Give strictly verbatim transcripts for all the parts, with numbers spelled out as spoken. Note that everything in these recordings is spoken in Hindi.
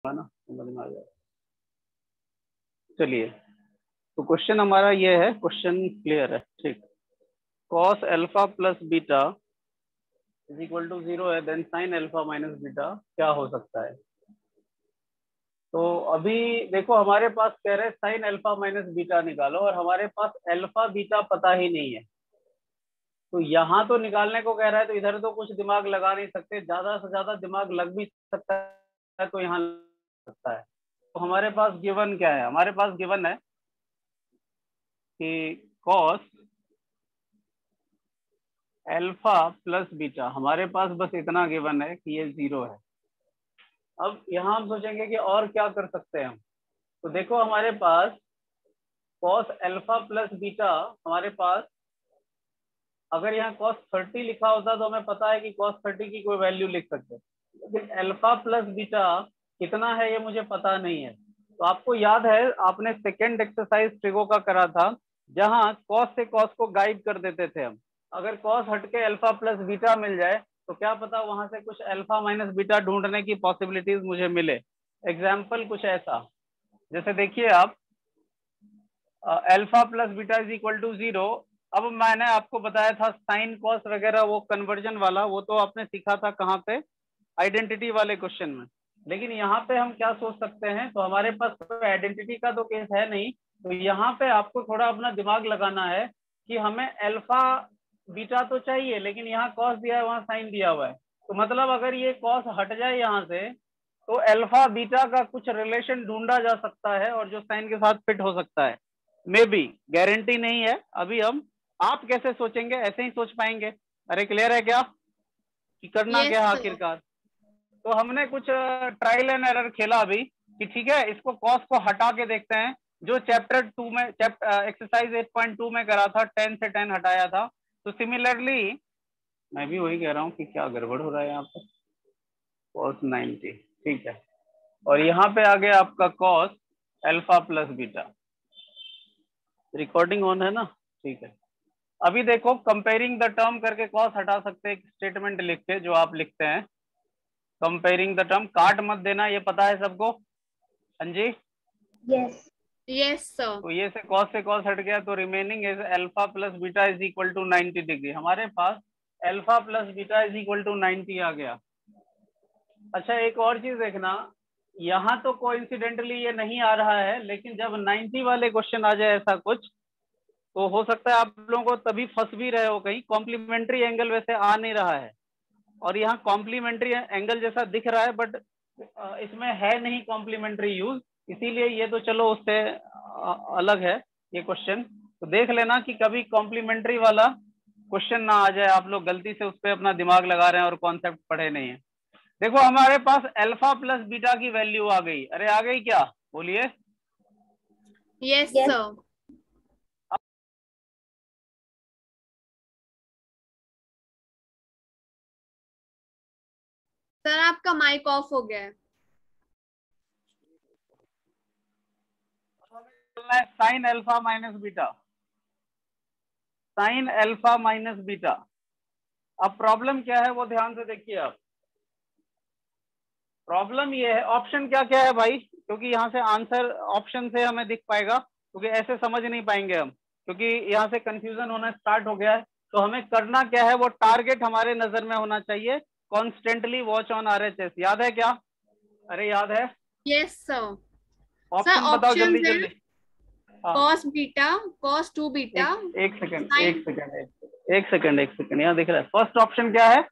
ना समझ में आ जाए। चलिए, तो क्वेश्चन हमारा ये है, क्वेश्चन क्लियर है, ठीक। Cos alpha plus beta is equal to zero है, then sine alpha minus beta क्या हो सकता है। तो अभी देखो हमारे पास कह रहे हैं साइन अल्फा माइनस बीटा निकालो, और हमारे पास अल्फा बीटा पता ही नहीं है। तो यहाँ तो निकालने को कह रहा है, तो इधर तो कुछ दिमाग लगा नहीं सकते, ज्यादा से ज्यादा दिमाग लग भी सकता है तो यहाँ लग सकता है। तो हमारे पास गिवन क्या है, हमारे पास गिवन है कि कॉस अल्फा प्लस बीटा, हमारे पास बस इतना गिवन है कि ये जीरो है। अब यहाँ हम सोचेंगे कि और क्या कर सकते हैं हम। तो देखो हमारे पास कॉस अल्फा प्लस बीटा, हमारे पास अगर यहाँ कॉस थर्टी लिखा होता तो हमें पता है कि कॉस थर्टी की कोई वैल्यू लिख सकते हैं, लेकिन अल्फा प्लस बीटा कितना है ये मुझे पता नहीं है। तो आपको याद है आपने सेकेंड एक्सरसाइज ट्रिगो का करा था, जहां कॉस से कॉस को गायब कर देते थे हम। अगर कॉस हटके अल्फा प्लस बीटा मिल जाए तो क्या पता वहां से कुछ अल्फा माइनस बीटा ढूंढने की पॉसिबिलिटीज मुझे मिले। एग्जाम्पल कुछ ऐसा, जैसे देखिए आप alpha plus beta is equal to zero. अब मैंने आपको बताया था साइन कॉस वगैरह वो कन्वर्जन वाला, वो तो आपने सीखा था कहाँ पे, आइडेंटिटी वाले क्वेश्चन में। लेकिन यहाँ पे हम क्या सोच सकते हैं, तो हमारे पास कोई आइडेंटिटी का तो केस है नहीं, तो यहाँ पे आपको थोड़ा अपना दिमाग लगाना है कि हमें अल्फा बीटा तो चाहिए, लेकिन यहाँ कॉस दिया है वहाँ साइन दिया हुआ है। तो मतलब अगर ये कॉस हट जाए यहाँ से तो अल्फा बीटा का कुछ रिलेशन ढूंढा जा सकता है, और जो साइन के साथ फिट हो सकता है। मे बी, गारंटी नहीं है। अभी हम, आप कैसे सोचेंगे ऐसे ही सोच पाएंगे। अरे क्लियर है क्या कि करना yes, क्या आखिरकार। तो हमने कुछ ट्रायल एंड एरर खेला अभी कि ठीक है इसको कॉस को हटा के देखते हैं, जो चैप्टर टू में एक्सरसाइज एट पॉइंट टू में करा था, टेन से टेन हटाया था। तो सिमिलरली मैं भी वही कह रहा हूँ कि क्या गड़बड़ हो रहा है यहाँ पे, कॉस नाइनटी, ठीक है। और यहाँ पे आ गया आपका cos alpha plus beta. Recording on है ना, ठीक है। अभी देखो कंपेयरिंग द टर्म करके कॉस हटा सकते हैं, एक स्टेटमेंट लिख के जो आप लिखते हैं, कंपेयरिंग द टर्म, काट मत देना, ये पता है सबको। हाँ जी, यस यस सर। तो ये से कॉस से कॉस हट गया, तो remaining is alpha plus beta is equal to ninety degree. हमारे पास alpha plus beta is equal to ninety आ गया। अच्छा एक और चीज देखना, यहाँ तो कोइंसिडेंटली ये नहीं आ रहा है, लेकिन जब नाइनटी वाले क्वेश्चन आ जाए ऐसा कुछ, तो हो सकता है आप लोगों को तभी फंस भी रहे हो कहीं, कॉम्प्लीमेंट्री एंगल वैसे आ नहीं रहा है, और यहाँ कॉम्प्लीमेंट्री एंगल जैसा दिख रहा है, बट इसमें है नहीं कॉम्प्लीमेंट्री यूज, इसीलिए ये तो चलो उससे अलग है ये क्वेश्चन। तो देख लेना कि कभी कॉम्प्लीमेंट्री वाला क्वेश्चन ना आ जाए, आप लोग गलती से उस पर अपना दिमाग लगा रहे हैं और कॉन्सेप्ट पढ़े नहीं है। देखो हमारे पास अल्फा प्लस बीटा की वैल्यू आ गई। अरे आ गई क्या, बोलिए। Yes sir. सर आपका माइक ऑफ हो गया है। Sine alpha minus beta, sine alpha minus beta. अब प्रॉब्लम क्या है वो ध्यान से देखिए आप। प्रॉब्लम ये है, ऑप्शन क्या क्या है भाई, क्योंकि यहाँ से आंसर ऑप्शन से हमें दिख पाएगा, क्योंकि ऐसे समझ नहीं पाएंगे हम, क्योंकि यहाँ से कंफ्यूजन होना स्टार्ट हो गया है। तो हमें करना क्या है, वो टारगेट हमारे नजर में होना चाहिए, कॉन्स्टेंटली वॉच ऑन आरएचएस। याद है क्या, अरे याद है। Yes sir. सर ऑप्शन बताओ ऑप्शन जल्दी है जल्दी। हाँ cos beta, cos two beta, एक एक सेकंड साइन। एक सेकंड एक सेकंड एक सेकंड यहाँ दिख रहा है। फर्स्ट ऑप्शन क्या है,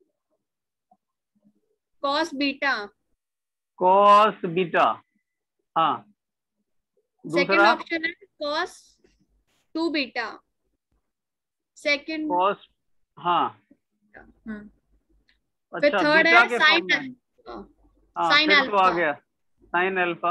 कॉस बीटा। कॉस बीटा, हाँ। सेकंड दूसरा ऑप्शन है cos two beta. Second. Cos, हाँ। हम्म फिर अच्छा थर्ड बीटा है के फॉर्म साइन में, अल्फा। हाँ साइन फिर तो आ अल्फा। गया साइन अल्फा,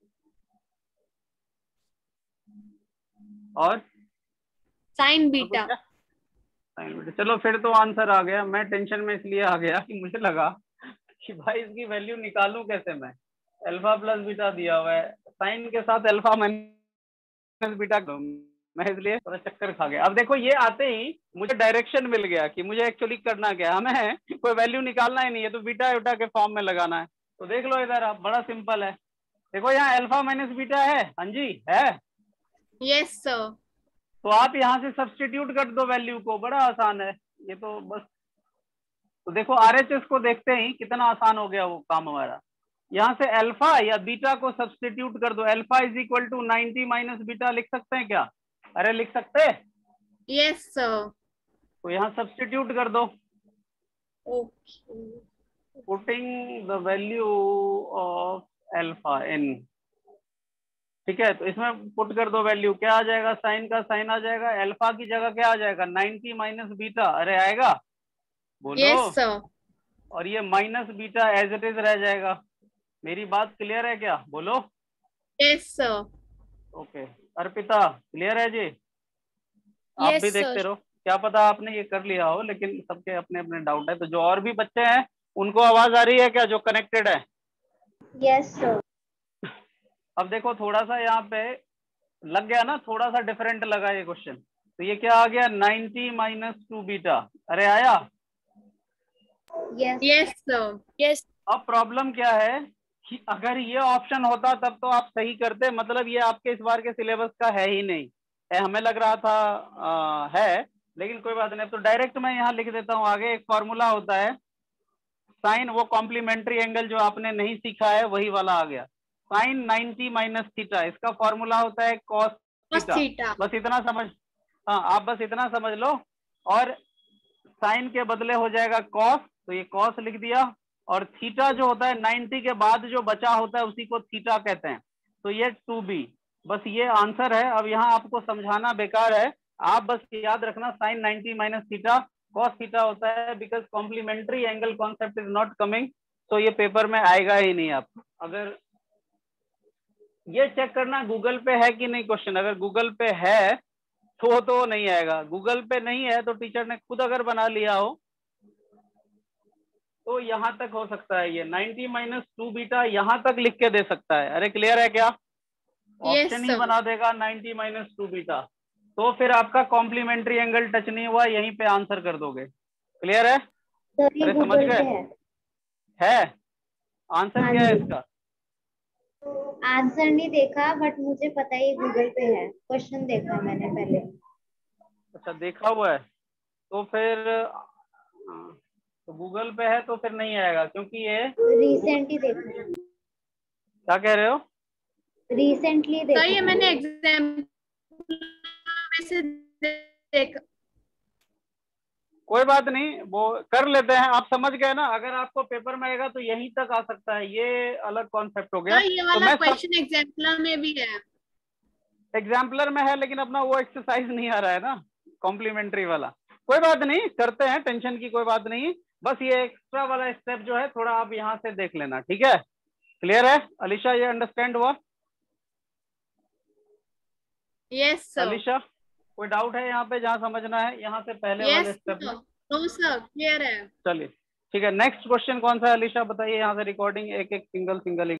और साइन और कुछ बीटा। क्या, साइन बीटा। चलो फिर तो आंसर आ गया। मैं टेंशन में इसलिए आ गया कि मुझे लगा कि भाई इसकी वैल्यू निकालूं कैसे मैं, अल्फा प्लस बीटा दिया हुआ है, साइन के साथ अल्फा माइनस बीटा, मैं इसलिए थोड़ा चक्कर खा गया। अब देखो ये आते ही मुझे डायरेक्शन मिल गया कि मुझे एक्चुअली करना क्या है, हमें कोई वैल्यू निकालना ही नहीं है, तो बीटा उटा के फॉर्म में लगाना है। तो देख लो इधर आप, बड़ा सिंपल है। देखो यहाँ अल्फा माइनस बीटा है, हाँ जी है। Yes sir. तो आप यहाँ से सब्स्टिट्यूट कर दो वैल्यू को, बड़ा आसान है ये तो बस। तो देखो आरएचएस को देखते ही कितना आसान हो गया वो काम हमारा। यहाँ से अल्फा या बीटा को सब्स्टिट्यूट कर दो। Alpha is equal to ninety minus beta लिख सकते हैं क्या? अरे लिख सकते हैं। Yes sir. तो यहाँ सब्स्टिट्यूट कर दो। Okay. Putting the value of alpha in, ठीक है। तो इसमें पुट कर दो वैल्यू, क्या आ जाएगा? साइन का साइन आ जाएगा, अल्फा की जगह क्या आ जाएगा? Ninety minus beta. अरे आएगा, बोलो। Yes sir. और ये minus beta as it is रह जाएगा। मेरी बात क्लियर है क्या? बोलो। Yes sir. Okay Arpita, clear है जी? आप Yes, भी sir. देखते रहो, क्या पता आपने ये कर लिया हो, लेकिन सबके अपने अपने डाउट है। तो जो और भी बच्चे हैं उनको आवाज आ रही है क्या, जो कनेक्टेड है? Yes sir. अब देखो थोड़ा सा यहाँ पे लग गया ना, थोड़ा सा डिफरेंट लगा ये क्वेश्चन। तो ये क्या आ गया? Ninety minus two beta. अरे आया? Yes yes sir. यस। अब प्रॉब्लम क्या है कि अगर ये ऑप्शन होता तब तो आप सही करते, मतलब ये आपके इस बार के सिलेबस का है ही नहीं है। हमें लग रहा था आ, है, लेकिन कोई बात नहीं। तो डायरेक्ट मैं यहाँ लिख देता हूँ। आगे एक फॉर्मूला होता है साइन, वो कॉम्प्लीमेंट्री एंगल जो आपने नहीं सीखा है वही वाला आ गया। साइन नाइनटी माइनस थीटा, इसका फॉर्मूला होता है कॉस Cos थीटा। theta. बस इतना समझ, हाँ आप बस इतना समझ लो। और साइन के बदले हो जाएगा कॉस, तो ये कॉस लिख दिया। और थीटा जो होता है नाइनटी के बाद जो बचा होता है उसी को थीटा कहते हैं। तो ये टू बी, बस ये आंसर है। अब यहाँ आपको समझाना बेकार है, आप बस याद रखना sine ninety minus theta cos theta होता है, because complementary angle concept is not coming. तो ये पेपर में आएगा ही नहीं। आप अगर ये चेक करना गूगल पे है कि नहीं क्वेश्चन, अगर गूगल पे है तो तो नहीं आएगा, गूगल पे नहीं है तो टीचर ने खुद अगर बना लिया हो तो यहाँ तक हो सकता है। ये नाइनटी माइनस टू बीटा यहाँ तक लिख के दे सकता है। अरे क्लियर है क्या? ऑप्शन ही sir. बना देगा नाइनटी माइनस टू बीटा, तो फिर आपका कॉम्प्लीमेंट्री एंगल टच नहीं हुआ, यहीं पे आंसर कर दोगे। क्लियर है? सर ये अरे समझ गूगल पे गए? है। है आंसर हाँ क्या है जी। इसका? आंसर नहीं देखा बट मुझे पता है ये गूगल पे है। क्वेश्चन देखा मैंने पहले। अच्छा देखा हुआ है, तो फिर तो गूगल पे है तो फिर नहीं आएगा, क्योंकि ये रिसेंट ही देखा। क्या कह रहे हो? रिसेंटली सर ये देखा। मैंने एग्जाम में से देखा। कोई बात नहीं, वो कर लेते हैं। आप समझ गए ना? अगर आपको पेपर में आएगा तो यहीं तक आ सकता है, ये अलग कॉन्सेप्ट हो गया। सर ये तो वाला मैं क्वेश्चन एग्जाम्पलर में भी है। एग्जाम्पलर में है, लेकिन अपना वो एक्सरसाइज नहीं आ रहा है ना, कॉम्प्लीमेंट्री वाला। कोई बात नहीं, करते हैं, टेंशन की कोई बात नहीं। बस ये एक्स्ट्रा वाला स्टेप जो है थोड़ा आप यहाँ से देख लेना, ठीक है? क्लियर है अलीशा? ये अंडरस्टैंड हुआ? Yes sir. अलीशा कोई डाउट है यहाँ पे जहाँ समझना है, यहाँ से पहले वाले यस स्टेप में? सर। नो सर क्लियर है। चलिए ठीक है। नेक्स्ट क्वेश्चन कौन सा है अलीशा बताइए? यहाँ से रिकॉर्डिंग एक एक सिंगल सिंगल